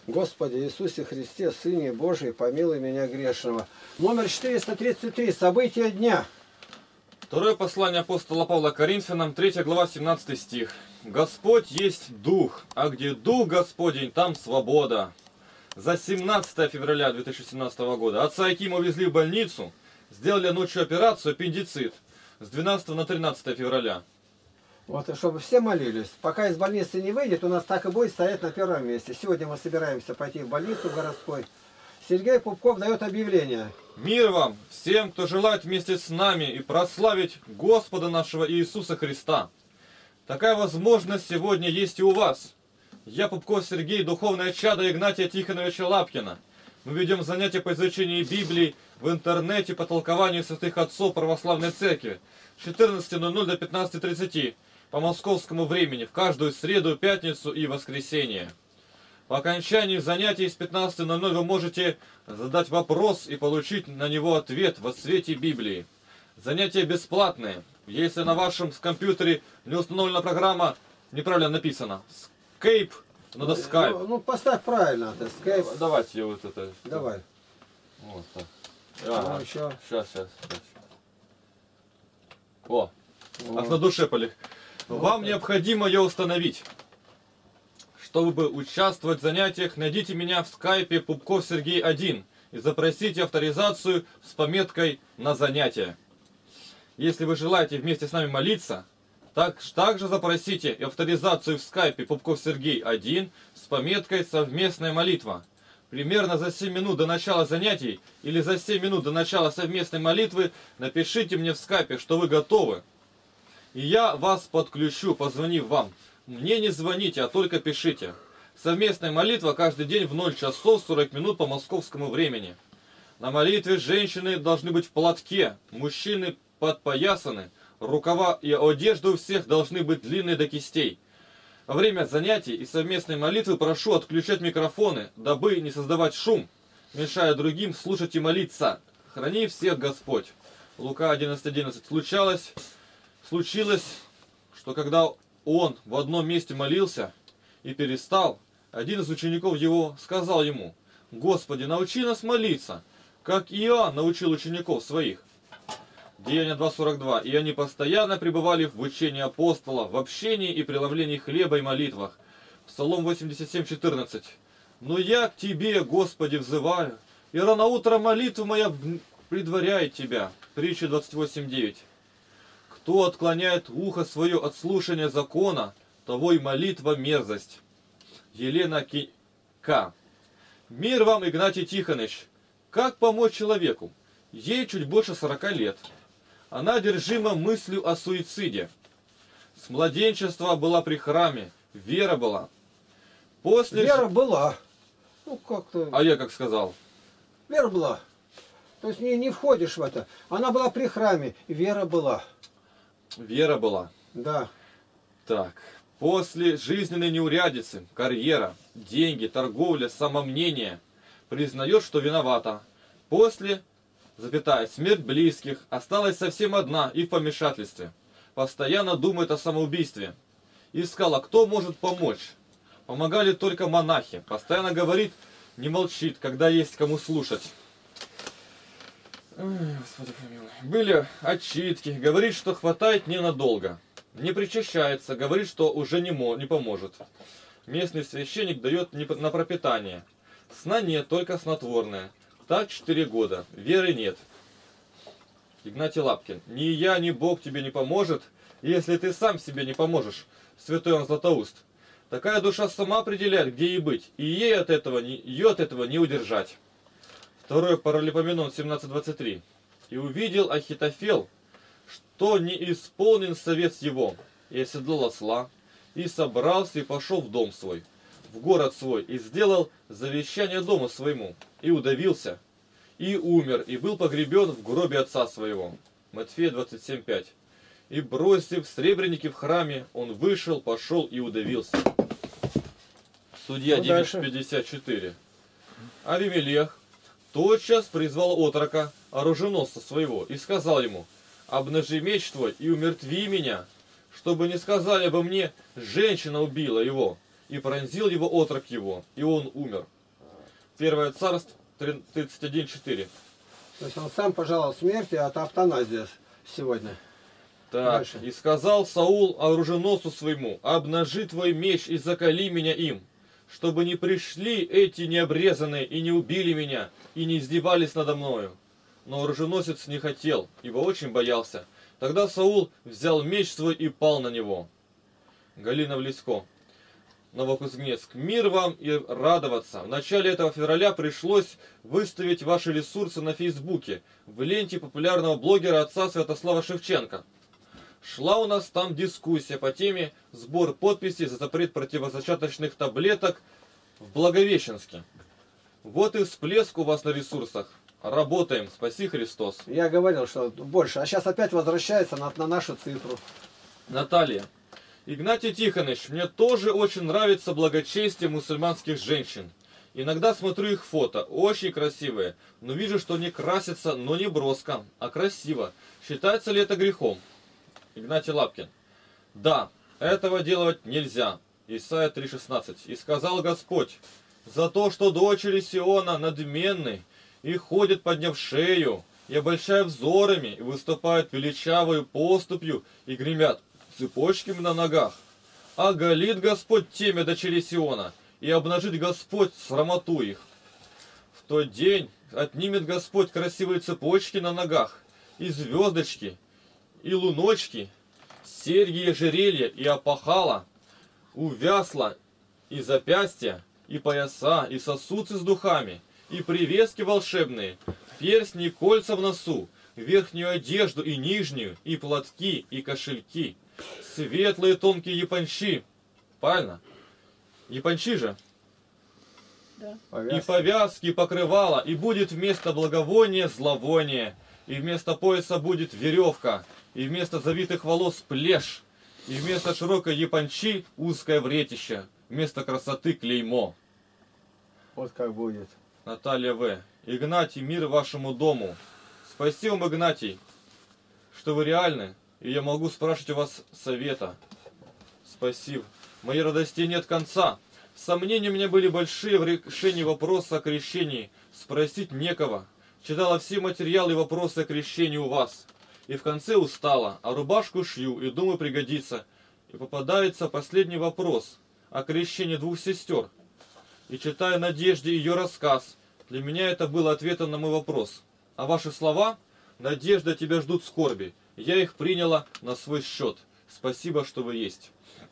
Господи Иисусе Христе, Сыне Божий, помилуй меня грешного. Номер 433. События дня. Второе послание апостола Павла Коринфянам, 3 глава, 17 стих. «Господь есть Дух, а где Дух Господень, там свобода». За 17 февраля 2017 года отца Акима увезли в больницу, сделали ночью операцию аппендицит с 12 на 13 февраля. Вот, чтобы все молились. Пока из больницы не выйдет, у нас так и будет стоять на первом месте. Сегодня мы собираемся пойти в больницу городской. Сергей Пупков дает объявление. Мир вам, всем, кто желает вместе с нами и прославить Господа нашего Иисуса Христа. Такая возможность сегодня есть и у вас. Я, Пупков Сергей, духовное чадо Игнатия Тихоновича Лапкина. Мы ведем занятия по изучению Библии в интернете по толкованию святых отцов Православной Церкви с 14:00 до 15:30 по московскому времени в каждую среду, пятницу и воскресенье. По окончании занятий с 15:00 вы можете задать вопрос и получить на него ответ во свете Библии. Занятия бесплатные. Если на вашем компьютере не установлена программа, неправильно написано, Skype, надо Skype. Ну поставь правильно, это Skype. Давайте я вот это. Давай. Вот так. Ага. Еще. Сейчас. О, аж на душе полег. Вам необходимо ее установить. Чтобы участвовать в занятиях, найдите меня в скайпе Пупков Сергей 1 и запросите авторизацию с пометкой «На занятия». Если вы желаете вместе с нами молиться, также запросите авторизацию в скайпе Пупков Сергей 1 с пометкой «Совместная молитва». Примерно за 7 минут до начала занятий или за 7 минут до начала совместной молитвы напишите мне в скайпе, что вы готовы. И я вас подключу, позвонив вам. Мне не звоните, а только пишите. Совместная молитва каждый день в 0 часов 40 минут по московскому времени. На молитве женщины должны быть в платке, мужчины подпоясаны, рукава и одежда у всех должны быть длинные до кистей. Во время занятий и совместной молитвы прошу отключать микрофоны, дабы не создавать шум, мешая другим слушать и молиться. Храни всех Господь. Лука 11:11. Случилось, что когда он в одном месте молился и перестал, один из учеников его сказал ему: «Господи, научи нас молиться, как Иоанн научил учеников своих». Деяния 2:42. И они постоянно пребывали в учении апостола, в общении и преломлении хлеба и молитвах. Псалом 87:14. «Но я к Тебе, Господи, взываю, и рано утром молитва моя предваряет Тебя». Притча 28:9. «Кто отклоняет ухо свое от слушания закона, того и молитва мерзость». Елена К. Мир вам, Игнатий Тихонович. Как помочь человеку? Ей чуть больше 40 лет. Она одержима мыслью о суициде. С младенчества была при храме. Вера была. Вера была. Ну как-то. А я как сказал? Вера была. То есть не входишь в это. Она была при храме. Вера была. Вера была. Да. Так. После жизненной неурядицы, карьера, деньги, торговля, самомнение, признает, что виновата. После, смерть близких, осталась совсем одна и в помешательстве. Постоянно думает о самоубийстве. Искала, кто может помочь. Помогали только монахи. Постоянно говорит, не молчит, когда есть кому слушать. Господи помилуй. Были отчитки, говорит, что хватает ненадолго. Не причащается, говорит, что уже не поможет. Местный священник дает на пропитание. Сна нет, только снотворное. Так 4 года. Веры нет. Игнатий Лапкин. Ни я, ни Бог тебе не поможет, если ты сам себе не поможешь, святой Иоанн Златоуст. Такая душа сама определяет, где ей быть, и ее от этого не удержать. 2 Паралипоменон 17:23. И увидел Ахитофел, что не исполнен совет его, и оседлал осла, и собрался, и пошел в дом свой, в город свой, и сделал завещание дому своему, и удавился, и умер, и был погребен в гробе отца своего. Матфея 27:5. И бросив сребреники в храме, он вышел, пошел и удавился. Судья 9:54. Авимелех тотчас призвал отрока, оруженосца своего, и сказал ему: обнажи меч твой и умертви меня, чтобы не сказали обо мне, женщина убила его. И пронзил его отрок его, и он умер. 1 Царств 31:4. То есть он сам пожаловал смерти от автоназии сегодня. Так, Дальше. и сказал Саул оруженосцу своему: обнажи твой меч и закали меня им, чтобы не пришли эти необрезанные и не убили меня, и не издевались надо мною. Но оруженосец не хотел, ибо очень боялся. Тогда Саул взял меч свой и пал на него. Галина Влесько. Новокузнецк. Мир вам и радоваться. В начале этого февраля пришлось выставить ваши ресурсы на Фейсбуке, в ленте популярного блогера отца Святослава Шевченко. Шла у нас там дискуссия по теме сбор подписей за запрет противозачаточных таблеток в Благовещенске. Вот и всплеск у вас на ресурсах. Работаем, спаси Христос. Я говорил, что больше. А сейчас опять возвращается на нашу цифру. Наталья. Игнатий Тихонович, мне тоже очень нравится благочестие мусульманских женщин. Иногда смотрю их фото, очень красивые, но вижу, что они красятся, но не броско, а красиво. Считается ли это грехом? Игнатий Лапкин. Да, этого делать нельзя. Исайя 3:16. И сказал Господь: за то, что дочери Сиона надменны и ходят, подняв шею, и обольщая взорами, и выступают величавою поступью, и гремят цепочками на ногах. Оголит Господь темя дочерей Сиона, и обнажит Господь срамоту их. В тот день отнимет Господь красивые цепочки на ногах, и звездочки, и луночки, серьги и ожерелья, и опахала, увясла, и запястья, и пояса, и сосудцы с духами, и привески волшебные, перстни и кольца в носу, верхнюю одежду и нижнюю, и платки, и кошельки, светлые тонкие япончи. Правильно? Япончи же. Да. И повязки, и покрывала, и будет вместо благовония зловоние, и вместо пояса будет веревка, и вместо завитых волос плешь, и вместо широкой япончи узкое вретище, вместо красоты клеймо. Вот как будет. Наталья В. Игнатий, мир вашему дому. Спасибо вам, Игнатий, что вы реальны, и я могу спрашивать у вас совета. Спасибо. Моей радости нет конца. Сомнения у меня были большие в решении вопроса о крещении. Спросить некого. Читала все материалы и вопросы о крещении у вас. И в конце устала, а рубашку шью, и думаю, пригодится. И попадается последний вопрос о крещении двух сестер. И читая Надежде ее рассказ, для меня это было ответом на мой вопрос. А ваши слова: «Надежда, тебя ждут скорби», я их приняла на свой счет. Спасибо, что вы есть.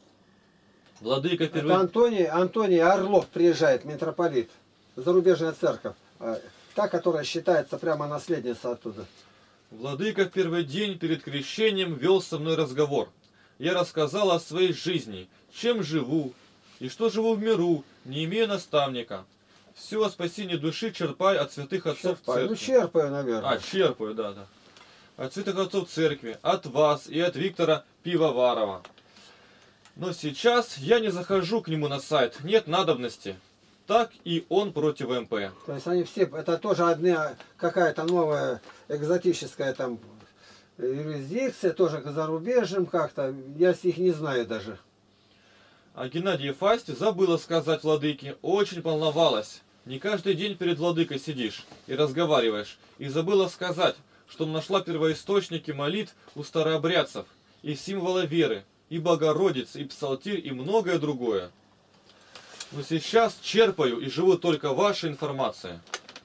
Владыка Это Антоний Орлов приезжает, митрополит, зарубежная церковь, та, которая считается прямо наследница оттуда. Владыка в первый день перед крещением вел со мной разговор. Я рассказал о своей жизни, чем живу, и что живу в миру, не имея наставника. Все о спасении души черпаю от святых отцов церкви. Ну, черпаю, наверное. Черпаю, да. От святых отцов церкви, от вас и от Виктора Пивоварова. Но сейчас я не захожу к нему на сайт, нет надобности. Так и он против МП. То есть они все, это тоже одна какая-то новая экзотическая там юрисдикция, тоже к зарубежным как-то, я их не знаю даже. А Геннадия Фасти забыла сказать владыке, очень волновалась. Не каждый день перед владыкой сидишь и разговариваешь. И забыла сказать, что нашла первоисточники молитв у старообрядцев, и символы веры, и Богородицы, и Псалтирь, и многое другое. Но сейчас черпаю и живу только вашей информацией.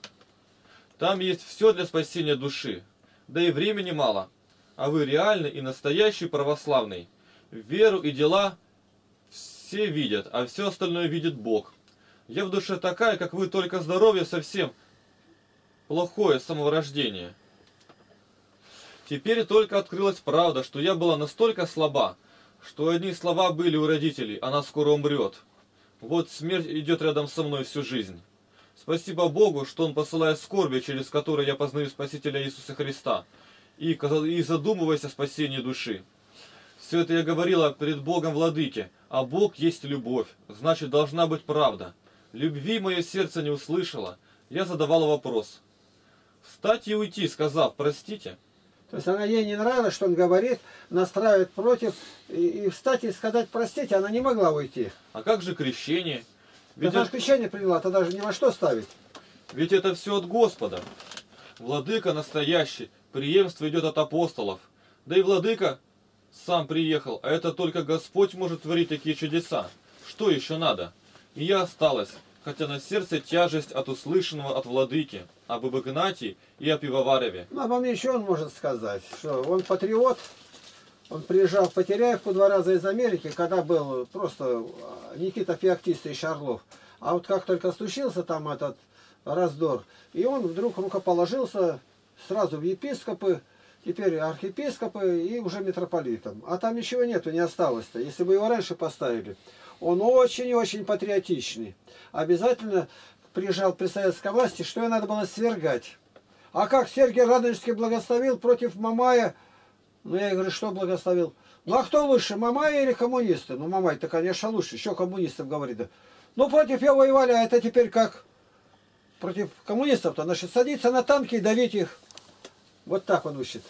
Там есть все для спасения души, да и времени мало. А вы реальный и настоящий православный. Веру и дела все видят, а все остальное видит Бог. Я в душе такая, как вы, только здоровье совсем плохое с самого рождения. Теперь только открылась правда, что я была настолько слаба, что одни слова были у родителей: она скоро умрет. Вот смерть идет рядом со мной всю жизнь. Спасибо Богу, что Он посылает скорби, через которые я познаю Спасителя Иисуса Христа, и задумываясь о спасении души. Все это я говорила перед Богом Владыке, а Бог есть любовь, значит, должна быть правда. Любви мое сердце не услышало, я задавала вопрос. Встать и уйти, сказав «простите». То есть ей не нравилось, что он говорит, настраивает против, и встать и сказать «простите», она не могла уйти. А как же крещение? Ведь Когда крещение приняла, тогда же ни во что ставить. Ведь это все от Господа. Владыка настоящий, преемство идет от апостолов. Да и владыка сам приехал, а это только Господь может творить такие чудеса. Что еще надо? И я осталась, хотя на сердце тяжесть от услышанного от владыки, об Игнатии и о Пивоварове. Ну, обо мне еще он может сказать, что он патриот. Он приезжал в Потеряевку 2 раза из Америки, когда был просто Никита Феоктистович Орлов. А вот как только случился там этот раздор, и он вдруг рукоположился сразу в епископы, теперь архиепископы и уже митрополитом. А там ничего нету, не осталось-то. Если бы его раньше поставили. Он очень-очень патриотичный. Обязательно приезжал при советской власти, что и надо было свергать. А как Сергий Радонежский благословил против Мамая? Ну, я говорю, что благословил? Ну, а кто лучше, Мамай или коммунисты? Ну, Мамай-то, конечно, лучше. Еще коммунистов говорит. Да. Ну, против его воевали, а это теперь как? Против коммунистов-то, значит, садиться на танки и давить их. Вот так он учит.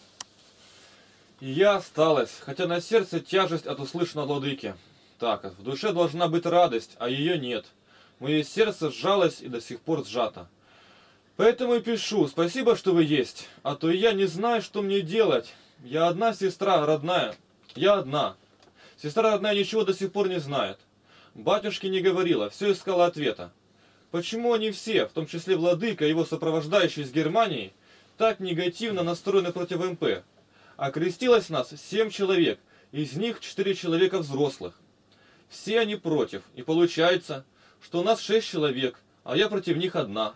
И я осталась, хотя на сердце тяжесть от услышанного владыки. Так, в душе должна быть радость, а ее нет. Мое сердце сжалось и до сих пор сжато. Поэтому и пишу, спасибо, что вы есть, а то я не знаю, что мне делать. Я одна сестра родная, я одна. Сестра родная ничего до сих пор не знает. Батюшке не говорила, все искала ответа. Почему они все, в том числе владыка и его сопровождающий из Германии, так негативно настроены против МП? Окрестилось нас 7 человек, из них 4 человека взрослых. Все они против, и получается, что у нас 6 человек, а я против них одна.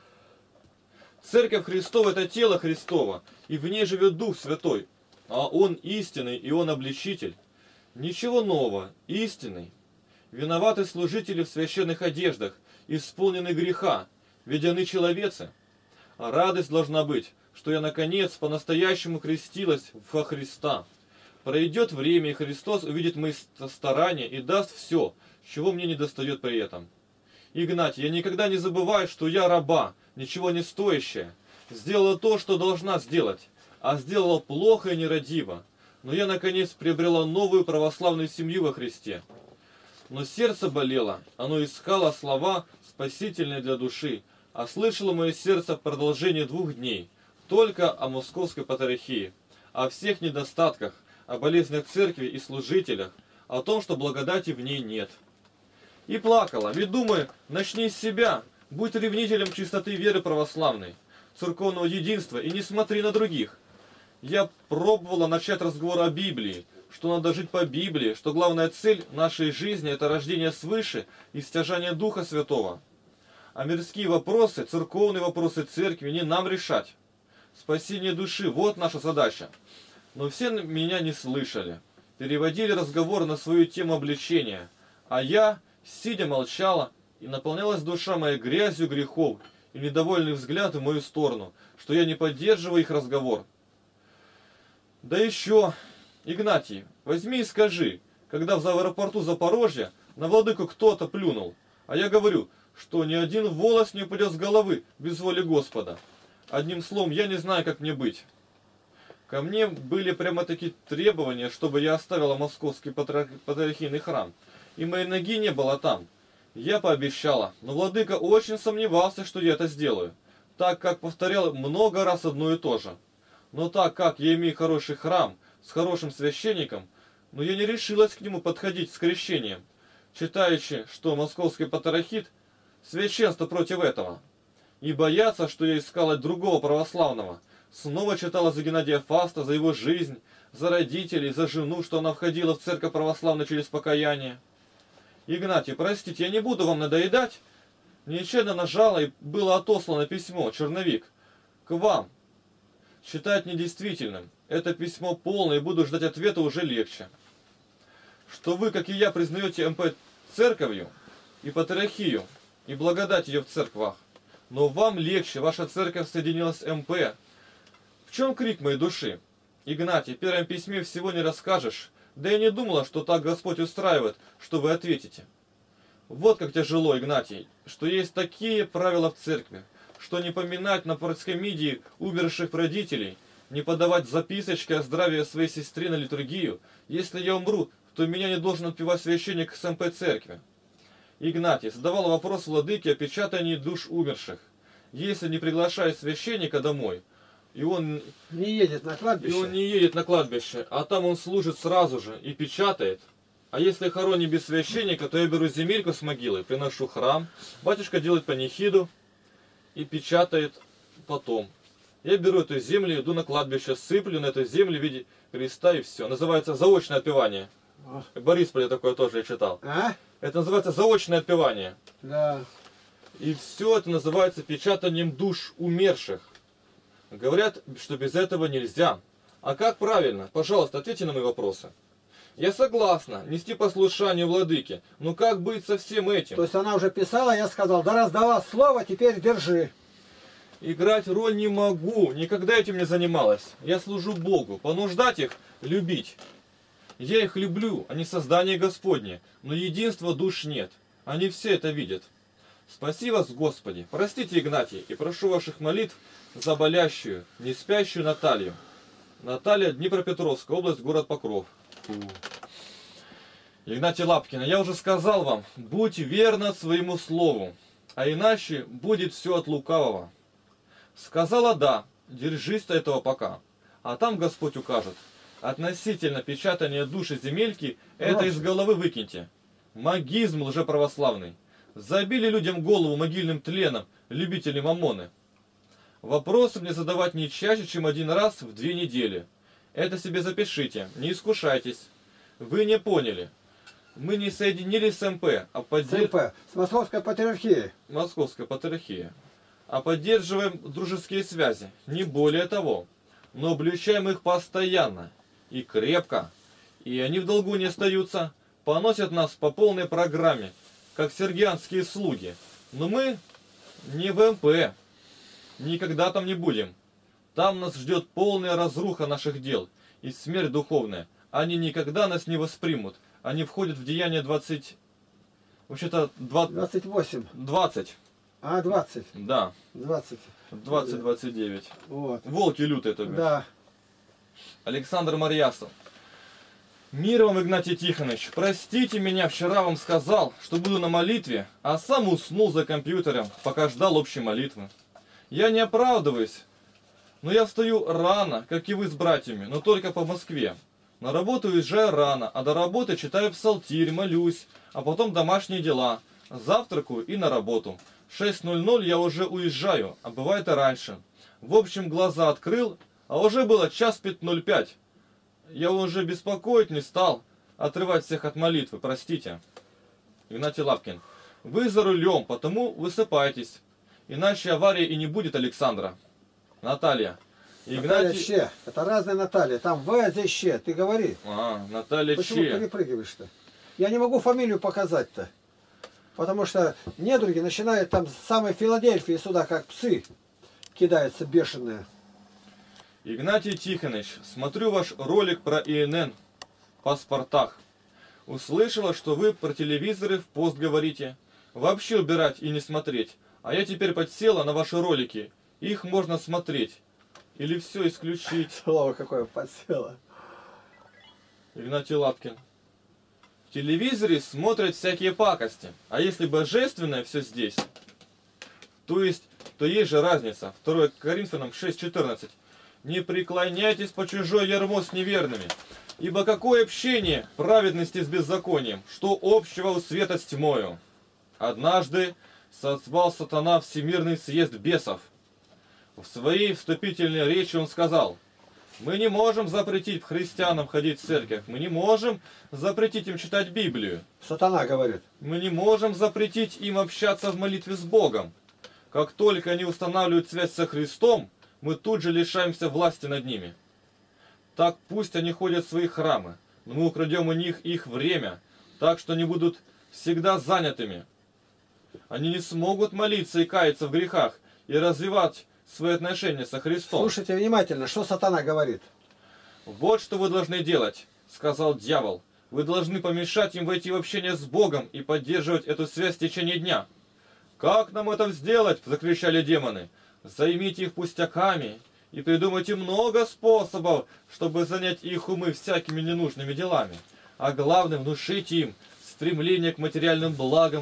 Церковь Христова – это тело Христово, и в ней живет Дух Святой, а Он истинный, и Он обличитель. Ничего нового, истинный. Виноваты служители в священных одеждах, исполнены греха, ведь они человецы. А радость должна быть, что я наконец по-настоящему крестилась во Христа. Пройдет время, и Христос увидит мои старания и даст все, чего мне недостает при этом. Игнатий, я никогда не забываю, что я раба, ничего не стоящая. Сделала то, что должна сделать, а сделала плохо и нерадиво. Но я, наконец, приобрела новую православную семью во Христе. Но сердце болело, оно искало слова, спасительные для души, а слышало мое сердце в продолжении 2 дней, только о московской патриархии, о всех недостатках, о болезнях церкви и служителях, о том, что благодати в ней нет. И плакала, ведь думаю, начни с себя, будь ревнителем чистоты веры православной, церковного единства и не смотри на других. Я пробовала начать разговор о Библии, что надо жить по Библии, что главная цель нашей жизни – это рождение свыше и стяжание Духа Святого. А мирские вопросы, церковные вопросы церкви не нам решать. Спасение души – вот наша задача. Но все меня не слышали, переводили разговор на свою тему обличения, а я, сидя, молчала, и наполнялась душа моя грязью грехов и недовольный взгляд в мою сторону, что я не поддерживаю их разговор. Да еще, Игнатий, возьми и скажи, когда в аэропорту Запорожья на владыку кто-то плюнул, а я говорю, что ни один волос не упадет с головы без воли Господа. Одним словом, я не знаю, как мне быть. Ко мне были прямо такие требования, чтобы я оставила московский патриархийный храм, и моей ноги не было там. Я пообещала, но владыка очень сомневался, что я это сделаю, так как повторял много раз одно и то же. Но так как я имею хороший храм с хорошим священником, но я не решилась к нему подходить с крещением, считаючи, что московский патриархит священство против этого, и бояться, что я искала другого православного. Снова читала за Геннадия Фаста, за его жизнь, за родителей, за жену, что она входила в церковь православную через покаяние. Игнатий, простите, я не буду вам надоедать. Нечаянно нажала, и было отослано письмо, черновик, к вам. Считать недействительным. Это письмо полное, и буду ждать ответа уже легче. Что вы, как и я, признаете МП церковью и патриархию, и благодать ее в церквах. Но вам легче, ваша церковь соединилась с МП. В чем крик моей души? Игнатий, в первом письме всего не расскажешь. Да я не думала, что так Господь устраивает, что вы ответите. Вот как тяжело, Игнатий, что есть такие правила в церкви, что не поминать на парскомидии умерших родителей, не подавать записочки о здравии своей сестры на литургию. Если я умру, то меня не должен отпевать священник с МП церкви. Игнатий задавал вопрос владыке о печатании душ умерших. Если не приглашает священника домой, и он Не едет на кладбище. не едет на кладбище, а там он служит сразу же и печатает. А если хороним без священника, то я беру земельку с могилы, приношу в храм, батюшка делает панихиду и печатает потом. Я беру эту землю, иду на кладбище, сыплю на эту землю в виде креста и все. Называется заочное отпевание. В Борисполе такое тоже я читал. А? Это называется заочное отпевание. Да. И все это называется печатанием душ умерших. Говорят, что без этого нельзя. А как правильно? Пожалуйста, ответьте на мои вопросы. Я согласна нести послушание владыке, но как быть со всем этим? То есть она уже писала, я сказал, да раз дала слово, теперь держи. Играть роль не могу, никогда этим не занималась. Я служу Богу, понуждать их любить. Я их люблю, они создание Господне, но единства душ нет. Они все это видят. Спаси вас, Господи, простите, Игнатий, и прошу ваших молитв за болящую, не спящую Наталью. Наталья, Днепропетровская область, город Покров. Игнатий Лапкин, я уже сказал вам, будь верна своему слову, а иначе будет все от лукавого. Сказала да, держись этого пока, а там Господь укажет. Относительно печатания души земельки, это из головы выкиньте. Магизм лжеправославный. Забили людям голову могильным тленом, любители мамоны. Вопросы мне задавать не чаще, чем один раз в 2 недели. Это себе запишите, не искушайтесь. Вы не поняли. Мы не соединились с МП, а С Московской патриархией. Московской патриархии. А поддерживаем дружеские связи, не более того. Но обличаем их постоянно и крепко. И они в долгу не остаются, поносят нас по полной программе, как сергианские слуги. Но мы не в МП, никогда там не будем. Там нас ждет полная разруха наших дел и смерть духовная. Они никогда нас не воспримут. Они входят в деяние 20... Вообще-то 28. 20. А, 20. Да. 20. 20-29. Вот. Волки лютые, то бишь. Да. Александр Марьясов. Мир вам, Игнатий Тихонович. Простите меня, вчера вам сказал, что буду на молитве, а сам уснул за компьютером, пока ждал общей молитвы. Я не оправдываюсь, но я встаю рано, как и вы с братьями, но только по Москве. На работу уезжаю рано, а до работы читаю псалтирь, молюсь, а потом домашние дела. Завтракаю и на работу. В 6:00 я уже уезжаю, а бывает и раньше. В общем, глаза открыл, а уже было 1:05. Я уже беспокоить не стал, отрывать всех от молитвы, простите. Игнатий Лапкин. Вы за рулем, потому высыпайтесь. Иначе аварии и не будет, Александра. Наталья. Наталья Че. Это разные Наталья. Там В, а здесь Че. Ты говори. Наталья Почему Че. перепрыгиваешь-то? Я не могу фамилию показать-то. Потому что недруги начинают там с самой Филадельфии сюда, как псы, кидаются бешеные. Игнатий Тихонович, смотрю ваш ролик про ИНН в паспортах. Услышала, что вы про телевизоры в пост говорите. Вообще убирать и не смотреть. А я теперь подсела на ваши ролики. Их можно смотреть. Или все исключить. Слово какое подсело. Игнатий Лапкин. В телевизоре смотрят всякие пакости. А если божественное все здесь, то есть же разница. 2 Коринфянам 6:14. Не преклоняйтесь по чужой ярмо с неверными. Ибо какое общение праведности с беззаконием, что общего у света с тьмою? Однажды созвал сатана всемирный съезд бесов. В своей вступительной речи он сказал: мы не можем запретить христианам ходить в церковь, мы не можем запретить им читать Библию. Сатана говорит. Мы не можем запретить им общаться в молитве с Богом. Как только они устанавливают связь со Христом, мы тут же лишаемся власти над ними. Так пусть они ходят в свои храмы, но мы украдем у них их время, так что они будут всегда занятыми. Они не смогут молиться и каяться в грехах и развивать свои отношения со Христом. Слушайте внимательно, что сатана говорит. Вот что вы должны делать, сказал дьявол. Вы должны помешать им войти в общение с Богом и поддерживать эту связь в течение дня. Как нам это сделать? Закричали демоны. Займите их пустяками и придумайте много способов, чтобы занять их умы всякими ненужными делами. А главное, внушите им стремление к материальным благам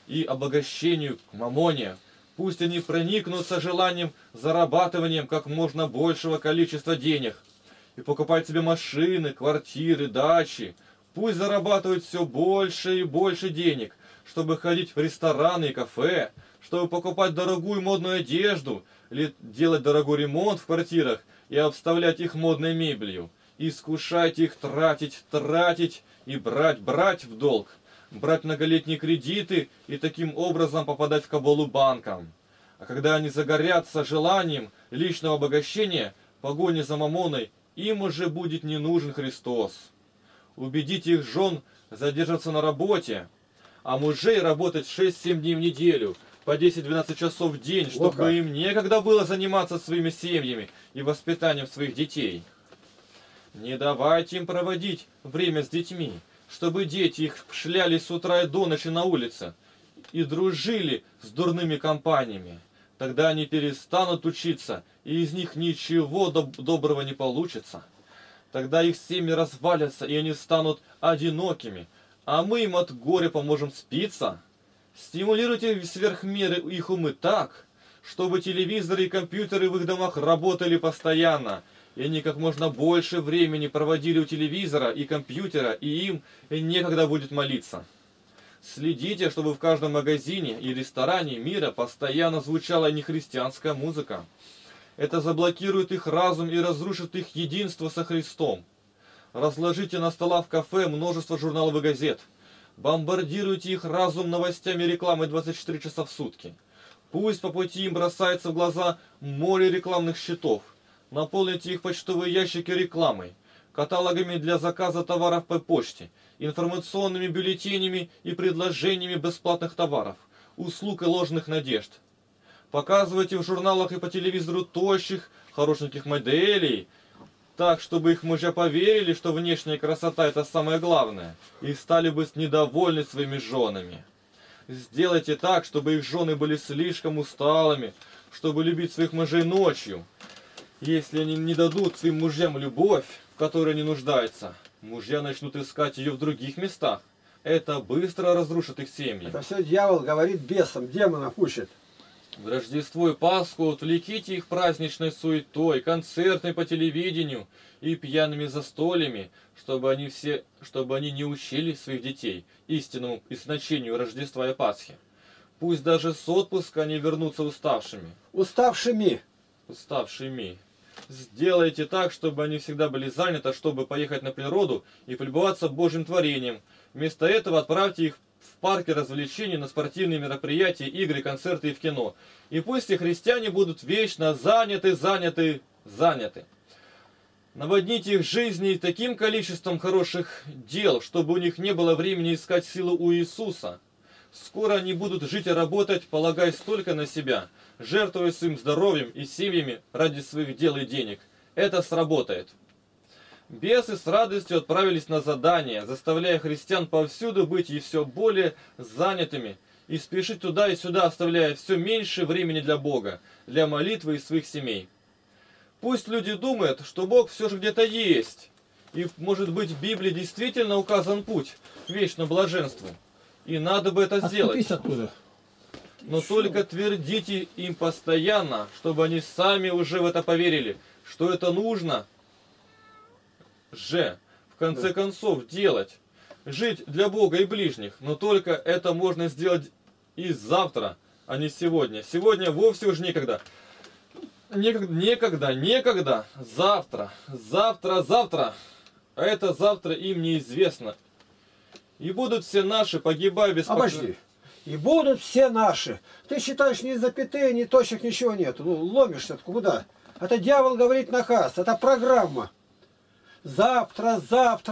и обогащению к мамоне. Пусть они проникнутся желанием зарабатыванием как можно большего количества денег и покупать себе машины, квартиры, дачи. Пусть зарабатывают все больше и больше денег, чтобы ходить в рестораны и кафе, чтобы покупать дорогую модную одежду, или делать дорогой ремонт в квартирах и обставлять их модной мебелью. Искушайте их тратить и брать в долг, брать многолетние кредиты и таким образом попадать в кабалу банкам. А когда они загорятся желанием личного обогащения, погони за мамоной, им уже будет не нужен Христос. Убедите их жен задержаться на работе, а мужей работать 6-7 дней в неделю, по 10-12 часов в день, чтобы им некогда было заниматься своими семьями и воспитанием своих детей. Не давайте им проводить время с детьми, чтобы дети их шлялись с утра и до ночи на улице и дружили с дурными компаниями. Тогда они перестанут учиться, и из них ничего доброго не получится. Тогда их семьи развалятся, и они станут одинокими, а мы им от горя поможем спиться. Стимулируйте сверх меры их умы так, чтобы телевизоры и компьютеры в их домах работали постоянно, и они как можно больше времени проводили у телевизора и компьютера, и им некогда будет молиться. Следите, чтобы в каждом магазине и ресторане мира постоянно звучала нехристианская музыка. Это заблокирует их разум и разрушит их единство со Христом. Разложите на столах в кафе множество журналов и газет. Бомбардируйте их разум новостями и рекламой 24 часа в сутки. Пусть по пути им бросается в глаза море рекламных щитов. Наполните их почтовые ящики рекламой, каталогами для заказа товаров по почте, информационными бюллетенями и предложениями бесплатных товаров, услуг и ложных надежд. Показывайте в журналах и по телевизору тощих, хорошеньких моделей, так, чтобы их мужья поверили, что внешняя красота это самое главное, и стали бы недовольны своими женами. Сделайте так, чтобы их жены были слишком усталыми, чтобы любить своих мужей ночью. Если они не дадут своим мужьям любовь, в которой они нуждаются, мужья начнут искать ее в других местах. Это быстро разрушит их семьи. Это все дьявол говорит бесам, демонов учит. В Рождество и Пасху отвлеките их праздничной суетой, концертами по телевидению и пьяными застольями, чтобы они не учили своих детей истинному и значению Рождества и Пасхи. Пусть даже с отпуска они вернутся уставшими. Уставшими. Сделайте так, чтобы они всегда были заняты, чтобы поехать на природу и полюбоваться Божьим творением. Вместо этого отправьте их в парки развлечений, на спортивные мероприятия, игры, концерты и в кино. И пусть и христиане будут вечно заняты. Наводните их жизни таким количеством хороших дел, чтобы у них не было времени искать силу у Иисуса. Скоро они будут жить и работать, полагаясь только на себя, жертвуя своим здоровьем и семьями ради своих дел и денег. Это сработает. Бесы с радостью отправились на задание, заставляя христиан повсюду быть и все более занятыми, и спешить туда и сюда, оставляя все меньше времени для Бога, для молитвы и своих семей. Пусть люди думают, что Бог все же где-то есть, и, может быть, в Библии действительно указан путь к вечному блаженству, и надо бы это сделать. Оттуда. Но только твердите им постоянно, чтобы они сами уже в это поверили, что это нужно в конце концов делать. Жить для Бога и ближних, но только это можно сделать и завтра, а не сегодня. Сегодня вовсе уж некогда. Некогда. Завтра. А это завтра им неизвестно. И будут все наши, погибая без Обожди. И будут все наши. Ты считаешь, ни запятые, ни точек, ничего нет. Ну, ломишься куда? Это дьявол говорит наказ, это программа. Завтра.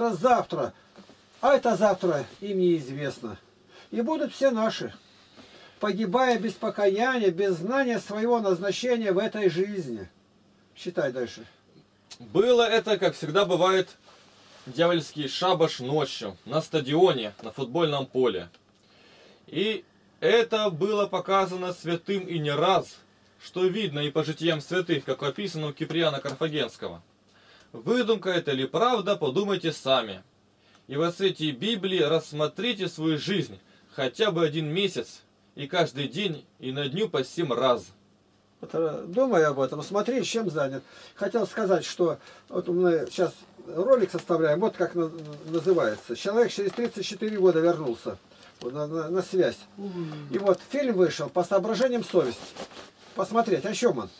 А это завтра им неизвестно. И будут все наши, погибая без покаяния, без знания своего назначения в этой жизни. Читай дальше. Было это, как всегда бывает, дьявольский шабаш ночью на стадионе, на футбольном поле. И это было показано святым и не раз, что видно и по житиям святых, как описано у Киприана Карфагенского. Выдумка это или правда, подумайте сами. И во свете Библии рассмотрите свою жизнь хотя бы 1 месяц и каждый день, и на дню по 7 раз. Вот, думай об этом, смотри, чем занят. Хотел сказать, что вот мы сейчас ролик составляем, вот как называется. Человек через 34 года вернулся на связь. И вот фильм вышел по соображениям совести. Посмотреть, о чем он.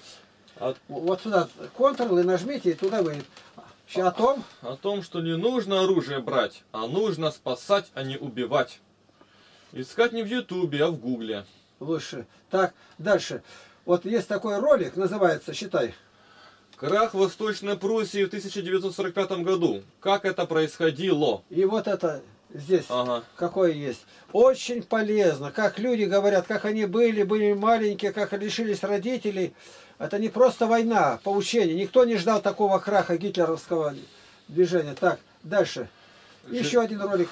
Вот сюда Ctrl и нажмите, и туда выйдет. О том? О том, что не нужно оружие брать, а нужно спасать, а не убивать. Искать не в Ютубе, а в Гугле. Лучше. Так, дальше. Вот есть такой ролик, называется, считай. Крах Восточной Пруссии в 1945 году. Как это происходило? И вот это здесь, Ага. какое есть. Очень полезно, как люди говорят, как они были маленькие, как лишились родителей. Это не просто война, поучение. Никто не ждал такого краха гитлеровского движения. Так, дальше. Еще один ролик.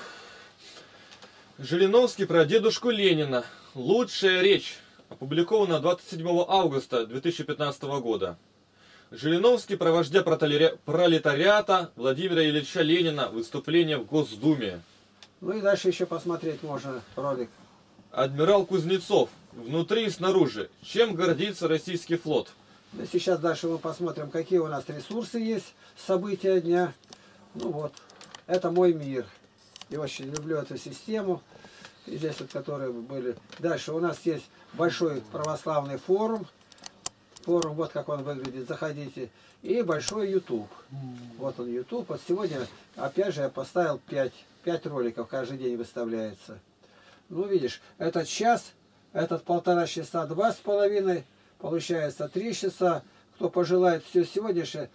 Жириновский про дедушку Ленина. Лучшая речь. Опубликована 27 августа 2015 года. Жириновский про вождя пролетариата Владимира Ильича Ленина. Выступление в Госдуме. Ну и дальше еще посмотреть можно ролик. Адмирал Кузнецов. Внутри и снаружи. Чем гордится российский флот? Сейчас дальше мы посмотрим, какие у нас ресурсы есть, события дня. Ну вот, это мой мир. Я очень люблю эту систему. И здесь вот, которые были. Дальше у нас есть большой православный форум. Форум, вот как он выглядит, заходите. И большой YouTube. Вот он YouTube. Вот сегодня, опять же, я поставил 5 роликов, каждый день выставляется. Ну, видишь, этот час, этот 1,5 часа, 2,5, получается 3 часа. Кто пожелает все сегодняшнее,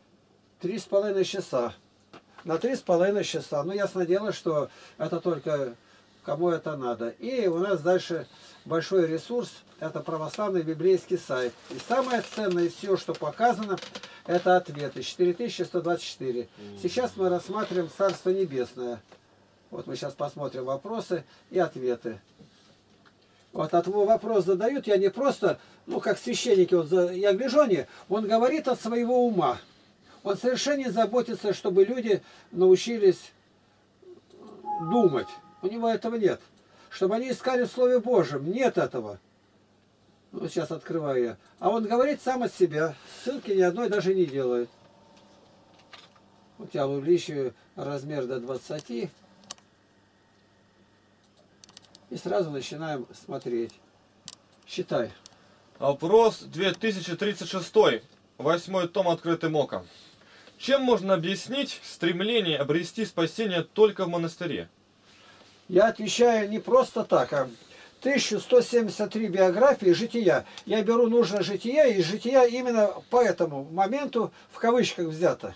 3,5 часа. На 3,5 часа. Ну, ясно дело, что это только кому это надо. И у нас дальше большой ресурс, это православный библейский сайт. И самое ценное из всего, что показано, это ответы. 4124. Сейчас мы рассматриваем Царство Небесное. Вот мы сейчас посмотрим вопросы и ответы. Вот от него вопрос задают, я не просто, ну как священники, вот, я гляжу, он говорит от своего ума. Он совершенно не заботится, чтобы люди научились думать. У него этого нет. Чтобы они искали в Слове Божьем. Нет этого. Вот сейчас открываю я. А он говорит сам от себя. Ссылки ни одной даже не делает. Вот я увеличиваю размер до 20. И сразу начинаем смотреть. Считай. Опрос 2036. 8 том открытым оком. Чем можно объяснить стремление обрести спасение только в монастыре? Я отвечаю не просто так, а 1173 биографии жития. Я беру нужное житие, и жития именно по этому моменту в кавычках взято.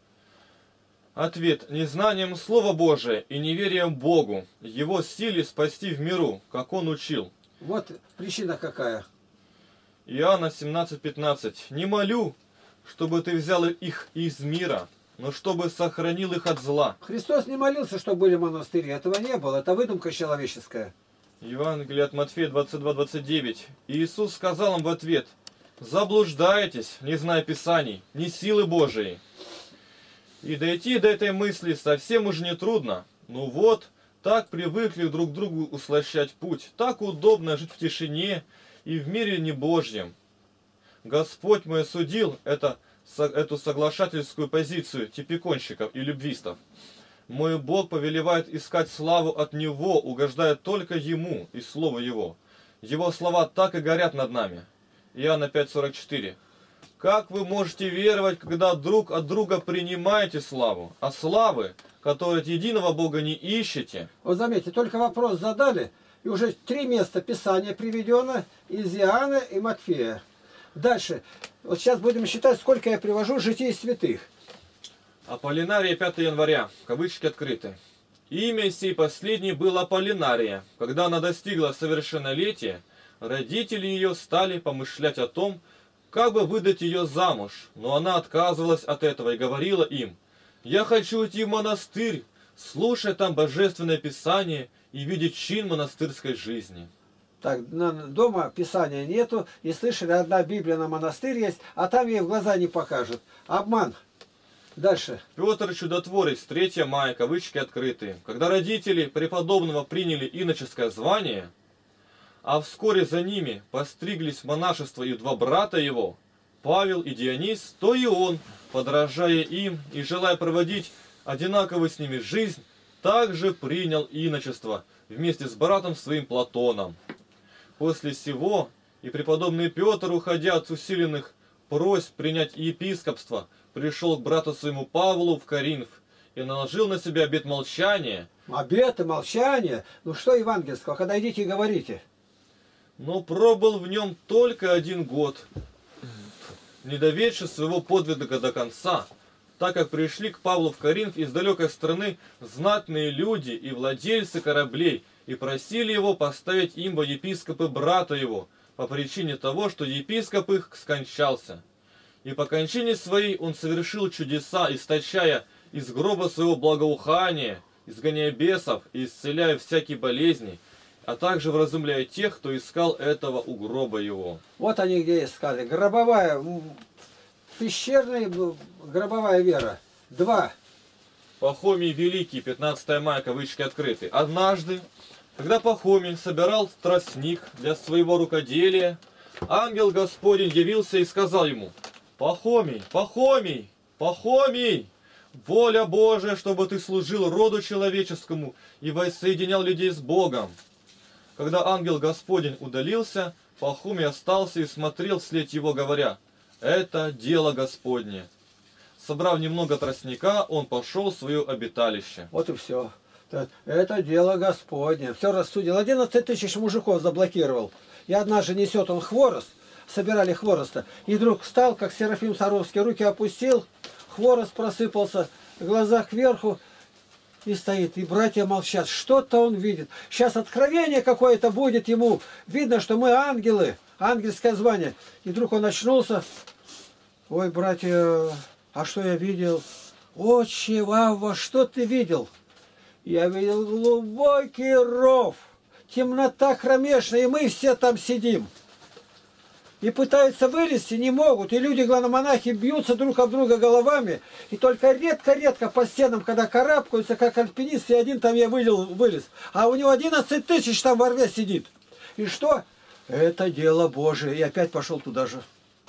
Ответ. Незнанием Слова Божия и неверием Богу, Его силе спасти в миру, как Он учил. Вот причина какая. Иоанна 17:15. Не молю, чтобы ты взял их из мира, но чтобы сохранил их от зла. Христос не молился, чтобы были монастыри. Этого не было. Это выдумка человеческая. Евангелие от Матфея 22:29. Иисус сказал им в ответ: заблуждаетесь, не зная Писаний, ни силы Божией. И дойти до этой мысли совсем уж не трудно. Ну вот, так привыкли друг другу услощать путь, так удобно жить в тишине и в мире не Божьем. Господь мой осудил эту соглашательскую позицию типиконщиков и любвистов. Мой Бог повелевает искать славу от Него, угождая только Ему и Слову Его. Его слова так и горят над нами. Иоанна 5:44. Как вы можете веровать, когда друг от друга принимаете славу, а славы, которой от единого Бога не ищете? Вот заметьте, только вопрос задали, и уже 3 места Писания приведено из Иоанна и Матфея. Дальше. Вот сейчас будем считать, сколько я привожу житий святых. Аполлинария 5 января, кавычки открыты. Имя сей последней было Аполлинария. Когда она достигла совершеннолетия, родители ее стали помышлять о том, как бы выдать ее замуж, но она отказывалась от этого и говорила им: «Я хочу идти в монастырь, слушать там божественное писание и видеть чин монастырской жизни». Так, дома Писания нету, и слышали, одна Библия на монастырь есть, а там ей в глаза не покажут. Обман. Дальше. Петр Чудотворец, 3 мая, кавычки открыты. Когда родители преподобного приняли иноческое звание, А вскоре за ними постриглись в монашество и два брата его, Павел и Дионис, то и он, подражая им и желая проводить одинаковую с ними жизнь, также принял иночество вместе с братом своим Платоном. После сего и преподобный Петр, уходя от усиленных просьб принять епископство, пришел к брату своему Павлу в Коринф и наложил на себя обет молчания. Обет и молчание? Ну что евангельского, когда идите и говорите. Но пробыл в нем только 1 год, не доведши своего подвига до конца, так как пришли к Павлу в Коринф из далекой страны знатные люди и владельцы кораблей, и просили его поставить им во епископы брата его, по причине того, что епископ их скончался. И по кончине своей он совершил чудеса, источая из гроба своего благоухания, изгоняя бесов и исцеляя всякие болезни, а также вразумляя тех, кто искал этого у гроба его. Вот они где искали. Гробовая, пещерная гробовая вера. 2. Пахомий Великий, 15 мая, кавычки открыты. Однажды, когда Пахомий собирал тростник для своего рукоделия, ангел Господень явился и сказал ему: «Пахомий, Пахомий, Пахомий! Воля Божия, чтобы ты служил роду человеческому и воссоединял людей с Богом». Когда ангел Господень удалился, Пахомий остался и смотрел вслед его, говоря: «Это дело Господне». Собрав немного тростника, он пошел в свое обиталище. Вот и все. Это дело Господне. Все рассудил. 11 тысяч мужиков заблокировал. И однажды несет он хворост. Собирали хвороста. И вдруг встал, как Серафим Саровский, руки опустил, хворост просыпался, глаза кверху. И стоит, и братья молчат. Что-то он видит. Сейчас откровение какое-то будет ему. Видно, что мы ангелы, ангельское звание. И вдруг он очнулся. Ой, братья, а что я видел? Отче, Вавва, что ты видел? Я видел глубокий ров, темнота кромешная, и мы все там сидим. И пытаются вылезти, не могут. И люди, главное, монахи, бьются друг об друга головами. И только редко-редко по стенам, когда карабкаются, как альпинисты, один там я вылез. А у него 11 тысяч там во рве сидит. И что? Это дело Божие. И опять пошел туда же.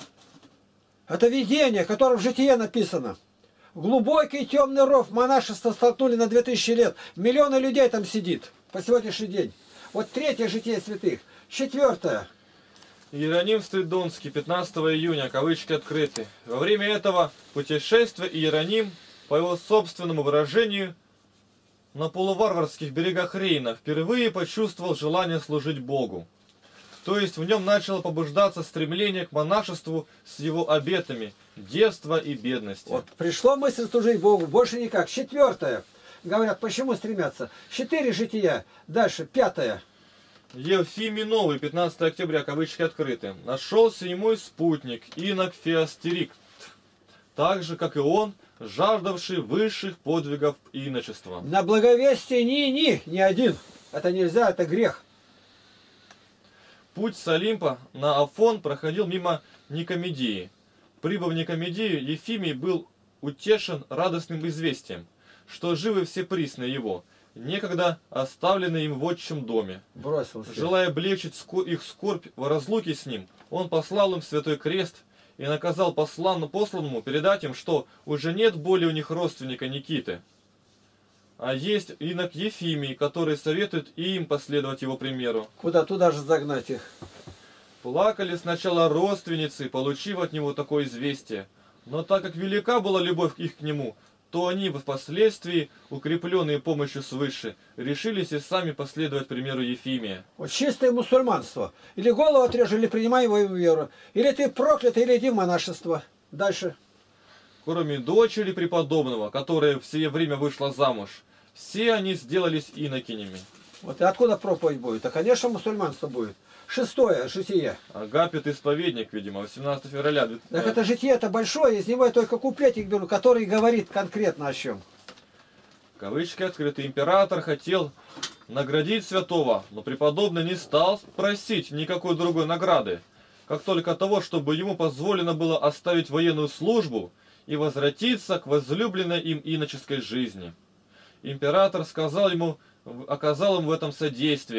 Это видение, которое в житие написано. Глубокий темный ров, монашество столкнули на 2000 лет. Миллионы людей там сидит по сегодняшний день. Вот 3 житие святых. 4. Иероним Стридонский, 15 июня, кавычки открыты. Во время этого путешествия Иероним, по его собственному выражению, на полуварварских берегах Рейна впервые почувствовал желание служить Богу. То есть в нем начало побуждаться стремление к монашеству с его обетами девства и бедности. Вот пришло мысль служить Богу, больше никак. 4. Говорят, почему стремятся? 4 жития. Дальше 5. Евфимий Новый, 15 октября, кавычки открыты. Нашелся ему и спутник, инок Феостерикт, так же, как и он, жаждавший высших подвигов иночества. На благовестие ни один. Это нельзя, это грех. Путь с Олимпа на Афон проходил мимо Никомедии. Прибыв в Никомедию, Ефимий был утешен радостным известием, что живы все присные его, некогда оставленные им в отчим доме. Бросился. Желая облегчить их скорбь в разлуке с ним, он послал им Святой Крест и наказал посланному передать им, что уже нет более у них родственника Никиты, а есть инок Ефимий, который советует и им последовать его примеру. Куда? Туда же загнать их. Плакали сначала родственницы, получив от него такое известие, но так как велика была любовь их к нему, то они впоследствии, укрепленные помощью свыше, решились и сами последовать примеру Ефимия. Вот чистое мусульманство. Или голову отрежь, или принимай его веру. Или ты проклят, или иди в монашество. Дальше. Кроме дочери преподобного, которая в сие время вышла замуж, все они сделались инокинями. Вот и откуда проповедь будет? А, конечно, мусульманство будет. 6 житие. Агапит исповедник, видимо, 18 февраля. Так это житие, это большое, из него я только куплетик беру, который говорит конкретно о чем. Кавычки открыты. Император хотел наградить святого, но преподобный не стал просить никакой другой награды, как только того, чтобы ему позволено было оставить военную службу и возвратиться к возлюбленной им иноческой жизни. Император оказал ему в этом содействие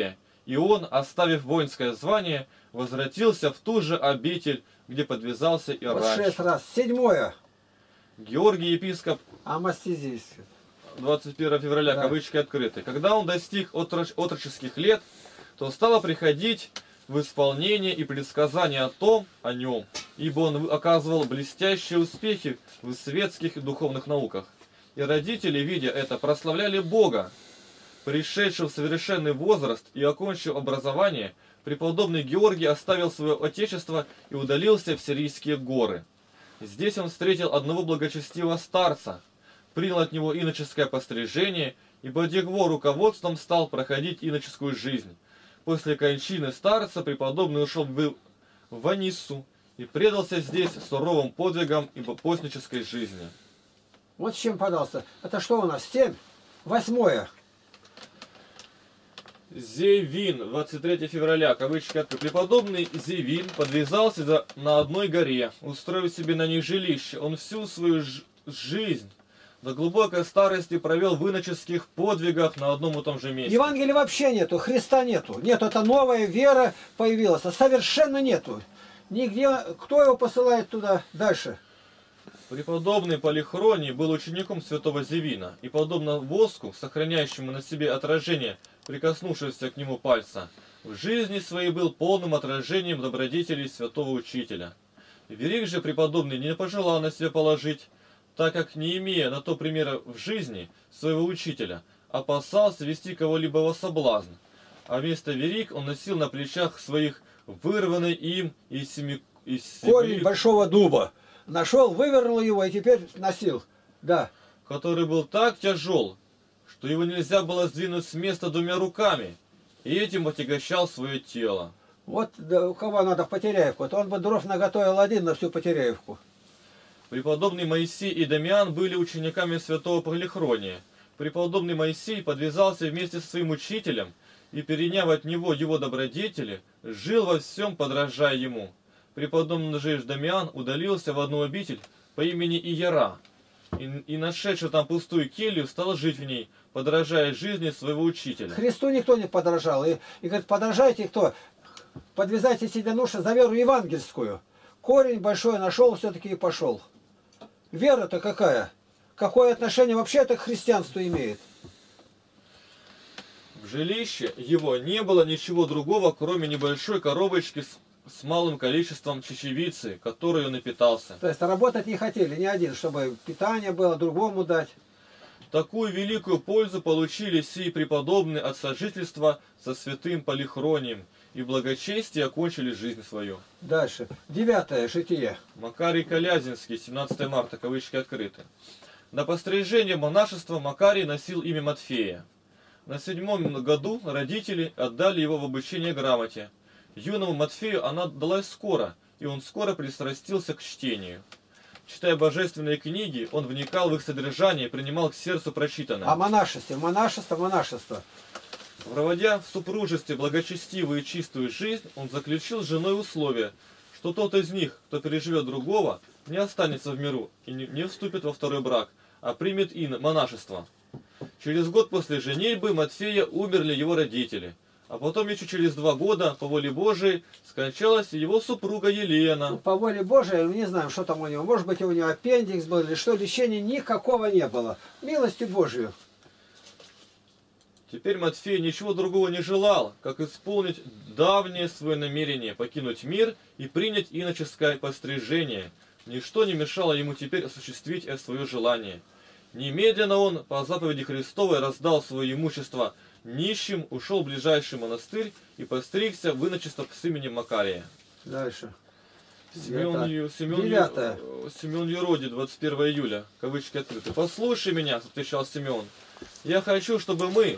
И он, оставив воинское звание, возвратился в ту же обитель, где подвязался и Вот раньше. 6 раз. 7. Георгий епископ, Амастезийский. 21 февраля, Да. кавычки открыты. Когда он достиг отроческих лет, то стало приходить в исполнение и предсказания о нем, ибо он оказывал блестящие успехи в светских и духовных науках. И родители, видя это, прославляли Бога. Пришедший в совершенный возраст и окончив образование, преподобный Георгий оставил свое отечество и удалился в Сирийские горы. Здесь он встретил одного благочестивого старца, принял от него иноческое пострижение и под его руководством стал проходить иноческую жизнь. После кончины старца преподобный ушел в Аниссу и предался здесь суровым подвигам и постнической жизни. Вот с чем подался. Это что у нас? 7. 8. Зевин, 23 февраля, кавычки открыты. Преподобный Зевин подвязался на одной горе, устроив себе на ней жилище. Он всю свою жизнь до глубокой старости провел в иноческих подвигах на одном и том же месте. Евангелия вообще нету, Христа нету. Нет, это новая вера появилась, а совершенно нету. Нигде, кто его посылает туда дальше? Преподобный Полихроний был учеником святого Зевина, и подобно воску, сохраняющему на себе отражение прикоснувшегося к нему пальца, в жизни своей был полным отражением добродетелей святого учителя. Верик же преподобный не пожелал на себя положить, так как, не имея на то примера в жизни своего учителя, опасался вести кого-либо во соблазн, а вместо верик он носил на плечах своих вырванный им из Корень большого дуба. Нашел, вывернул его и теперь носил. Да. который был так тяжел, что его нельзя было сдвинуть с места двумя руками, и этим отягощал свое тело. Вот да, у кого надо в Потеряевку, то он бы дров наготовил один на всю Потеряевку. Преподобный Моисей и Дамиан были учениками святого Полихрония. Преподобный Моисей подвязался вместе со своим учителем и, переняв от него его добродетели, жил во всем, подражая ему. Преподобный же Дамиан удалился в одну обитель по имени Иера, и нашедший там пустую келью, стал жить в ней, подражая жизни своего учителя. Христу никто не подражал. И говорит, подражайте кто? Подвязайте себе ноши за веру евангельскую. Корень большой нашел, все-таки и пошел. Вера-то какая? Какое отношение вообще это к христианству имеет? В жилище его не было ничего другого, кроме небольшой коробочки с малым количеством чечевицы, которой он и питался. То есть работать не хотели ни один, чтобы питание было другому дать. Такую великую пользу получили сии преподобные от сожительства со святым Полихронием и благочестие окончили жизнь свою. Дальше. 9 житие. Макарий Колязинский, 17 марта, кавычки открыты. На пострижение монашества Макарий носил имя Матфея. На 7-м году родители отдали его в обучение грамоте. Юному Матфею она далась скоро, и он скоро пристрастился к чтению. Читая божественные книги, он вникал в их содержание и принимал к сердцу прочитанное. О монашестве. Монашество. Проводя в супружестве благочестивую и чистую жизнь, он заключил с женой условие, что тот из них, кто переживет другого, не останется в миру и не вступит во второй брак, а примет монашество. Через год после женитьбы Матфея умерли его родители, а потом еще через 2 года, по воле Божией, скончалась его супруга Елена. Ну, по воле Божией, мы не знаем, что там у него. Может быть, у него аппендикс был или что, лечения никакого не было. Милостью Божию. Теперь Матфей ничего другого не желал, как исполнить давнее свое намерение, покинуть мир и принять иноческое пострижение. Ничто не мешало ему теперь осуществить свое желание. Немедленно он, по заповеди Христовой, раздал свое имущество нищим, ушел в ближайший монастырь и постригся в иночество с именем Макария. Дальше. Семен Юроди, 21 июля, кавычки открыты. «Послушай меня», — отвечал Симеон, — «я хочу, чтобы мы,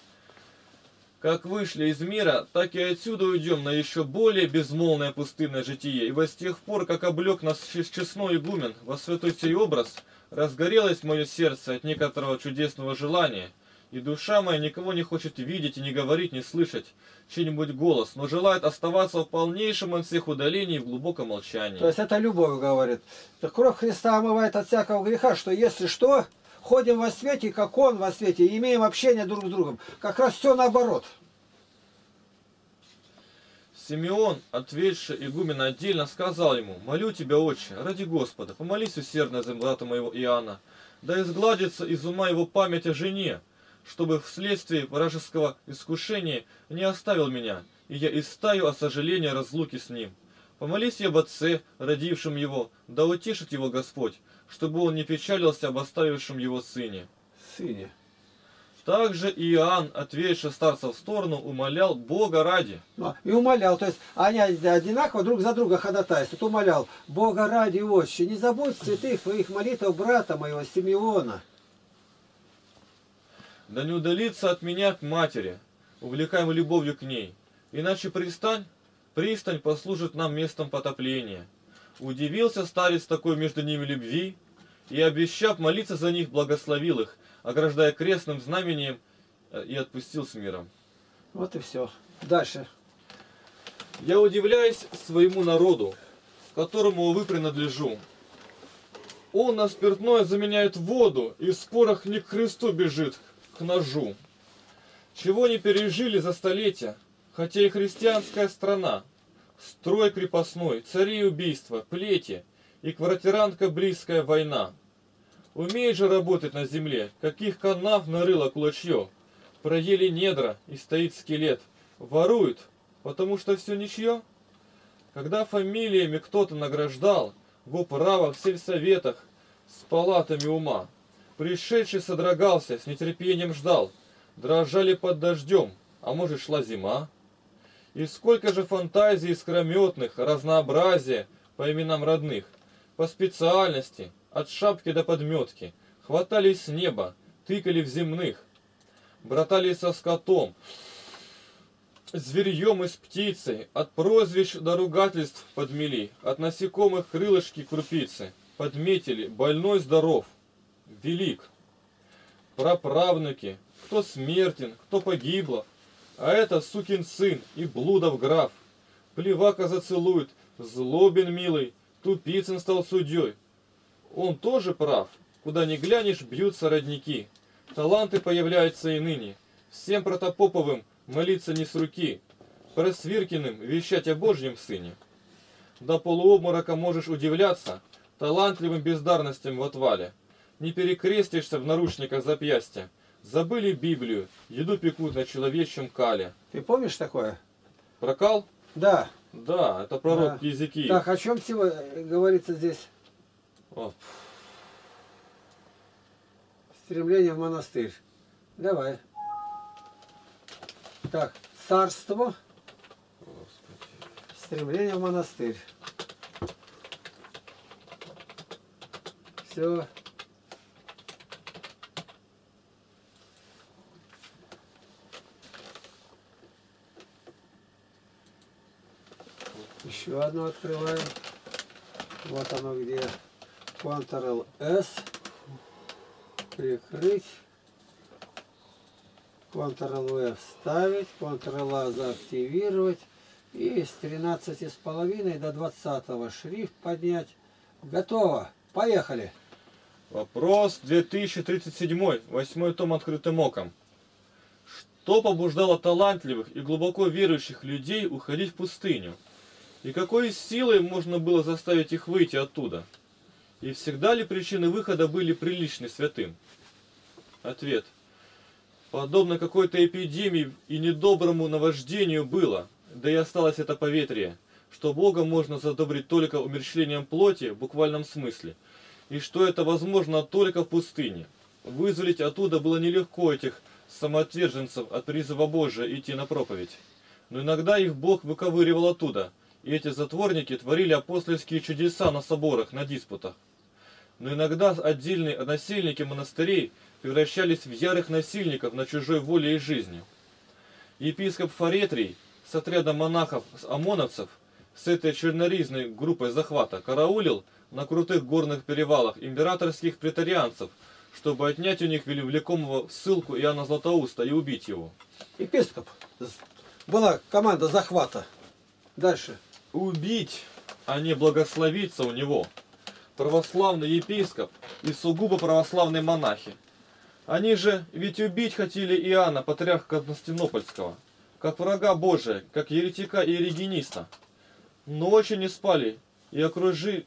как вышли из мира, так и отсюда уйдем на еще более безмолвное пустынное житие, ибо с тех пор, как облег нас честной игумен во святой сей образ, разгорелось мое сердце от некоторого чудесного желания, и душа моя никого не хочет видеть и не говорить, не слышать чей-нибудь голос, но желает оставаться в полнейшем от всех удалений и в глубоком молчании». То есть это любовь, говорит. Так кровь Христа омывает от всякого греха, что если что, ходим во свете, как Он во свете, и имеем общение друг с другом. Как раз все наоборот. Симеон, ответший игумена отдельно, сказал ему: «Молю тебя, отче, ради Господа, помолись усердно за брата моего Иоанна, да изгладится из ума его память о жене, чтобы вследствие вражеского искушения не оставил меня, и я истаю от сожаления разлуки с ним. Помолись и об отце, родившем его, да утешит его Господь, чтобы он не печалился об оставившем его сыне». Сыне. Также Иоанн, отведший старца в сторону, умолял Бога ради. И умолял, то есть они одинаково друг за друга ходатайствуют. Умолял: Бога ради, отче, не забудь святых твоих молитв брата моего Симеона. Да не удалится от меня к матери, увлекаемой любовью к ней, иначе пристань послужит нам местом потопления. Удивился старец такой между ними любви, и, обещав молиться за них, благословил их, ограждая крестным знамением, и отпустил с миром. Вот и все. Дальше. Я удивляюсь своему народу, которому вы принадлежу. Он на спиртное заменяет воду, и в спорах не к Христу бежит, к ножу. Чего не пережили за столетия, хотя и христианская страна, строй крепостной, цари убийства, плети и квартирантка близкая война. Умеет же работать на земле, каких канав нарыло кулачье. Проели недра, и стоит скелет. Воруют, потому что все ничье. Когда фамилиями кто-то награждал, в управах, в сельсоветах, с палатами ума, пришедший содрогался, с нетерпением ждал. Дрожали под дождем, а может шла зима. И сколько же фантазий искрометных, разнообразия по именам родных, по специальности, от шапки до подметки, хватались с неба, тыкали в земных, братались со скотом, зверьем и с птицей, от прозвищ до ругательств подмели, от насекомых крылышки крупицы, подметили: больной здоров, велик. Праправнуки, кто смертен, кто погибло, а это сукин сын и блудов граф. Плевака зацелует, злобен милый, Тупицын стал судьей. Он тоже прав. Куда ни глянешь, бьются родники. Таланты появляются и ныне. Всем Протопоповым молиться не с руки. Просвиркиным вещать о Божьем Сыне. До полуобморока можешь удивляться талантливым бездарностям в отвале. Не перекрестишься в наручниках запястья. Забыли Библию, еду пекут на человечьем кале. Ты помнишь такое? Прокал? Да. Да, это пророк Езекииль. Так, о чем всего говорится здесь? О. Стремление в монастырь. Давай. Так, царство. Стремление в монастырь. Все. Еще одно открываем. Вот оно где. Ctrl-S. Прикрыть. Ctrl-V вставить. Ctrl-A заактивировать. И с 13,5 до 20 шрифт поднять. Готово. Поехали. Вопрос 2037. 8 том открытым оком. Что побуждало талантливых и глубоко верующих людей уходить в пустыню? И какой силой можно было заставить их выйти оттуда? И всегда ли причины выхода были приличны святым? Ответ. Подобно какой-то эпидемии и недоброму наваждению было, да и осталось это поветрие, что Бога можно задобрить только умерщвлением плоти в буквальном смысле, и что это возможно только в пустыне. Вызволить оттуда было нелегко этих самоотверженцев от призыва Божия идти на проповедь. Но иногда их Бог выковыривал оттуда, и эти затворники творили апостольские чудеса на соборах, на диспутах. Но иногда отдельные насельники монастырей превращались в ярых насильников на чужой воле и жизни. Епископ Фаретрий с отрядом монахов-омоновцев, с этой черноризной группой захвата, караулил на крутых горных перевалах императорских претарианцев, чтобы отнять у них влекомого в ссылку Иоанна Златоуста и убить его. Епископ. Была команда захвата. Дальше. Убить, а не благословиться у него. Православный епископ и сугубо православные монахи. Они же ведь убить хотели Иоанна, патриарха Константинопольского. как врага Божия, как еретика и ерегениста. Ночью не спали и окружили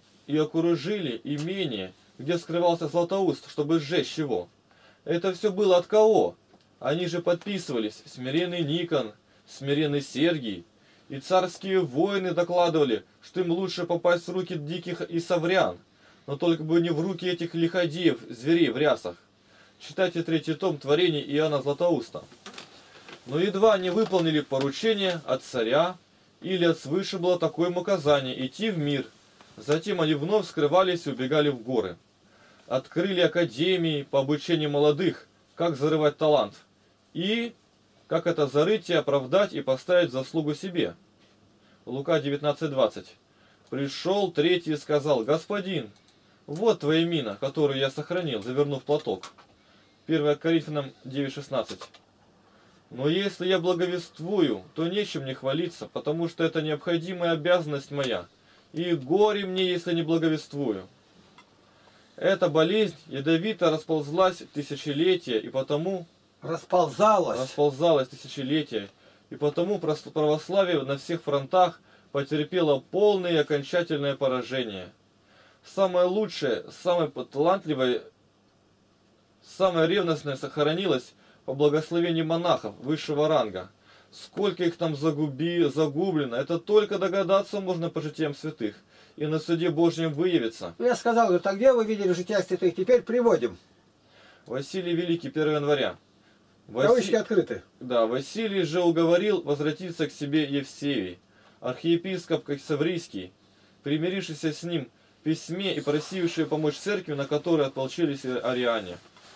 имение, где скрывался Златоуст, чтобы сжечь его. Это все было от кого? Они же подписывались: смиренный Никон, смиренный Сергий, и царские воины докладывали, что им лучше попасть в руки диких и саврян, но только бы не в руки этих лиходеев, зверей в рясах. Читайте 3 том творений Иоанна Златоуста. Но едва они выполнили поручение от царя, или от свыше было такое им указание идти в мир. Затем они вновь скрывались и убегали в горы. Открыли академии по обучению молодых, как зарывать талант, и как это зарыть и оправдать и поставить в заслугу себе. Лука 19:20. Пришел третий и сказал: «Господин, вот твоя мина, которую я сохранил, завернув платок». 1 Коринфянам 9:16. Но если я благовествую, то нечем мне хвалиться, потому что это необходимая обязанность моя, и горе мне, если не благовествую. Эта болезнь ядовито расползлась тысячелетия, и потому... Расползалась тысячелетия, и потому православие на всех фронтах потерпело полное и окончательное поражение. Самое лучшее, самое талантливое, самое ревностное сохранилось по благословению монахов высшего ранга. Сколько их там загублено, это только догадаться можно по житиям святых, и на суде Божьем выявится. Я сказал, говорит, а где вы видели жития святых? Теперь приводим. Василий Великий, 1 января. Кавычки открыты. Да, Василий же уговорил возвратиться к себе Евсевий, архиепископ Ксаврийский, примирившийся с ним в письме и просивший помочь церкви, на которой ополчились ариане.